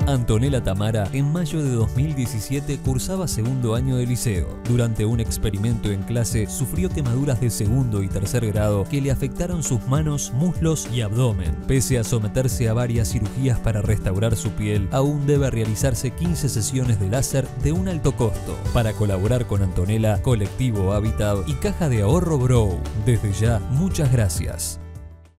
Antonella Tamara en mayo de 2017 cursaba segundo año de liceo. Durante un experimento en clase sufrió quemaduras de segundo y tercer grado que le afectaron sus manos, muslos y abdomen. Pese a someterse a varias cirugías para restaurar su piel, aún debe realizarse 15 sesiones de láser de un alto costo. Para colaborar con Antonella, Colectivo Hábitat y Caja de Ahorro Brow. Desde ya, muchas gracias.